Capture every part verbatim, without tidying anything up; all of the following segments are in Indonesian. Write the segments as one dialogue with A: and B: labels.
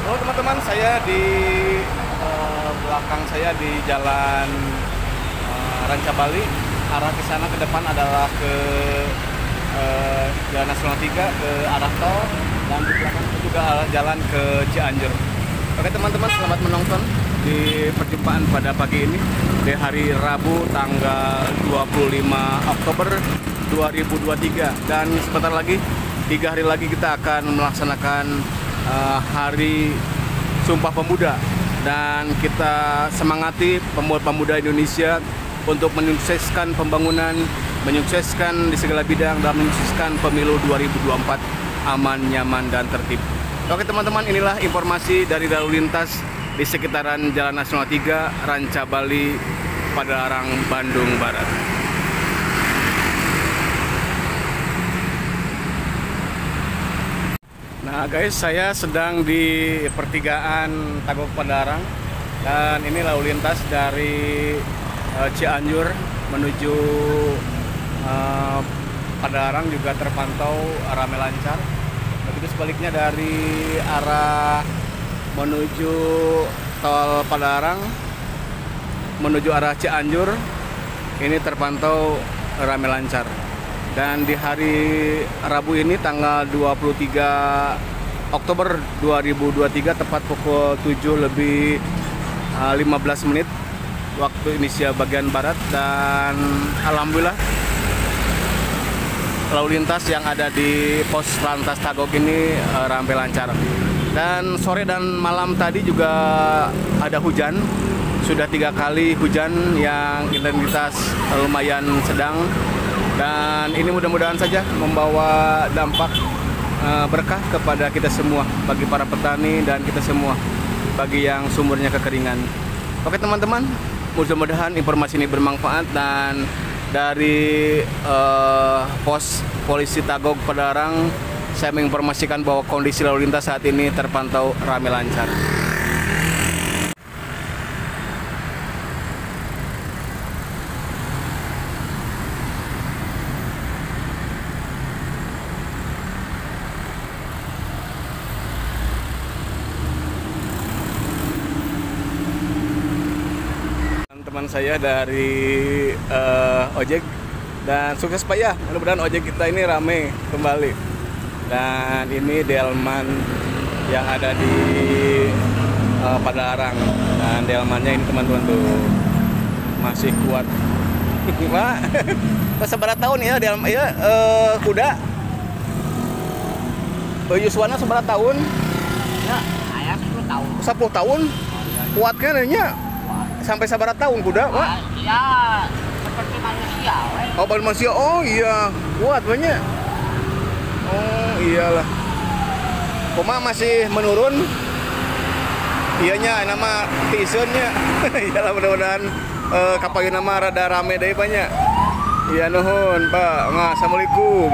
A: Halo teman-teman, saya di eh, belakang saya di jalan eh, Rancabali. Arah ke sana ke depan adalah ke eh, Jalan Nasional tiga ke arah tol, dan di belakang itu juga arah jalan ke Cianjur. Oke teman-teman, selamat menonton di perjumpaan pada pagi ini di hari Rabu tanggal dua puluh lima Oktober dua ribu dua puluh tiga, dan sebentar lagi tiga hari lagi kita akan melaksanakan uh, Hari Sumpah Pemuda, dan kita semangati pemuda-pemuda Indonesia untuk menyukseskan pembangunan, menyukseskan di segala bidang, dan menyukseskan pemilu dua ribu dua puluh empat aman, nyaman, dan tertib. Oke teman-teman, inilah informasi dari lalu lintas di sekitaran Jalan Nasional tiga, Rancabali, Padalarang, Bandung Barat. Nah guys, saya sedang di pertigaan Tagok Padalarang, dan ini lalu lintas dari uh, Cianjur menuju uh, Padalarang juga terpantau ramai lancar. Begitu sebaliknya dari arah menuju tol Padalarang menuju arah Cianjur ini terpantau ramai lancar. Dan di hari Rabu ini tanggal dua puluh tiga Oktober dua ribu dua puluh tiga tepat pukul tujuh lebih lima belas menit waktu Indonesia bagian barat, dan alhamdulillah lalu lintas yang ada di pos lantas Tagok ini ramai lancar. Dan sore dan malam tadi juga ada hujan, sudah tiga kali hujan yang intensitas lumayan sedang, dan ini mudah-mudahan saja membawa dampak uh, berkah kepada kita semua, bagi para petani dan kita semua, bagi yang sumbernya kekeringan. Oke teman-teman, mudah-mudahan informasi ini bermanfaat, dan dari uh, pos polisi Tagok Padalarang saya menginformasikan bahwa kondisi lalu lintas saat ini terpantau ramai lancar. Teman saya dari uh, ojek, dan sukses Pak ya, mudah-mudahan ojek kita ini ramai kembali. Dan ini delman yang ada di uh, Padalarang, dan delmannya ini teman-teman tuh masih kuat. Pak, seberapa tahun ya delman ya uh, kuda? Yuswana seberapa tahun?
B: Ya, ayah sepuluh tahun.
A: sepuluh tahun? Kuat kan nya? Sampai sabar tahun kuda, Pak?
B: Ya, seperti manusia, we.
A: Oh, manusia. Oh iya, kuat banyak. Oh iyalah. Koma masih menurun. Iyanya nama tisunnya. Iyalah, mudah-mudahan uh, kapal nama rada rame deh banyak. Iya nuhun, Pak. Nah, assalamualaikum.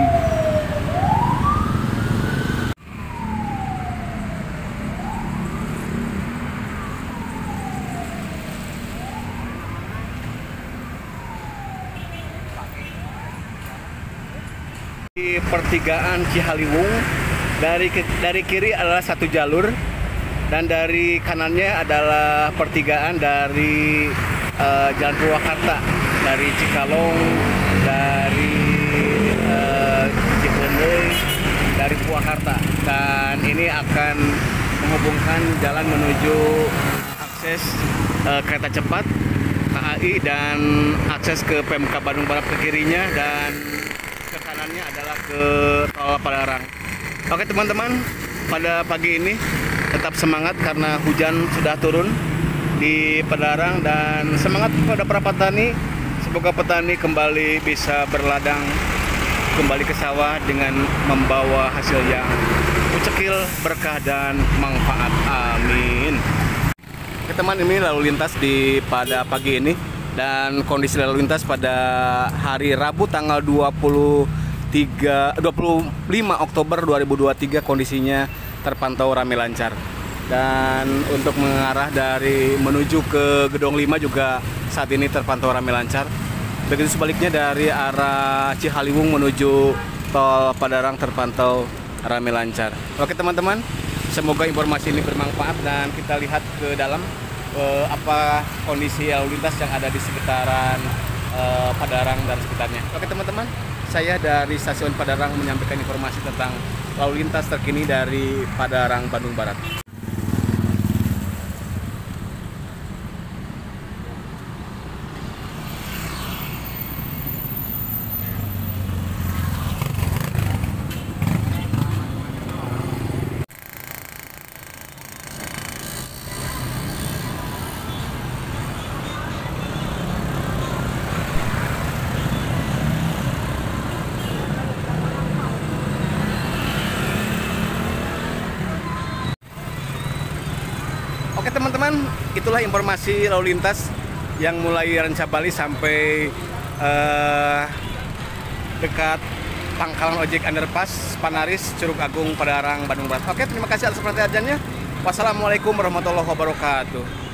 A: Di pertigaan Cihaliwung, dari dari kiri adalah satu jalur, dan dari kanannya adalah pertigaan dari uh, Jalan Purwakarta, dari Cikalong, dari uh, Cikondeui, dari Purwakarta, dan ini akan menghubungkan jalan menuju akses uh, kereta cepat K A I dan akses ke P M K Bandung Barat ke kirinya, dan ke kanannya adalah ke tol Padalarang. Oke teman-teman, pada pagi ini tetap semangat karena hujan sudah turun di Padalarang, dan semangat kepada para petani. Semoga petani kembali bisa berladang, kembali ke sawah dengan membawa hasil yang ucekil, berkah, dan manfaat. Amin. Oke teman, ini lalu lintas di pada pagi ini, dan kondisi lalu lintas pada hari Rabu tanggal dua puluh lima Oktober dua ribu dua puluh tiga kondisinya terpantau ramai lancar. Dan untuk mengarah dari menuju ke Gedong lima juga saat ini terpantau ramai lancar. Begitu sebaliknya dari arah Cihaliwung menuju tol Padalarang terpantau ramai lancar. Oke teman-teman, Semoga informasi ini bermanfaat dan kita lihat ke dalam eh, apa kondisi lalu lintas yang ada di sekitaran eh, Padarang dan sekitarnya. Oke teman-teman, saya dari stasiun Padarang menyampaikan informasi tentang lalu lintas terkini dari Padarang, Bandung Barat. Oke teman-teman, itulah informasi lalu lintas yang mulai Rancabali sampai eh, dekat pangkalan ojek underpass Panaris, Curug Agung, Padarang, Bandung Barat. Oke, terima kasih atas perhatiannya. Wassalamualaikum warahmatullahi wabarakatuh.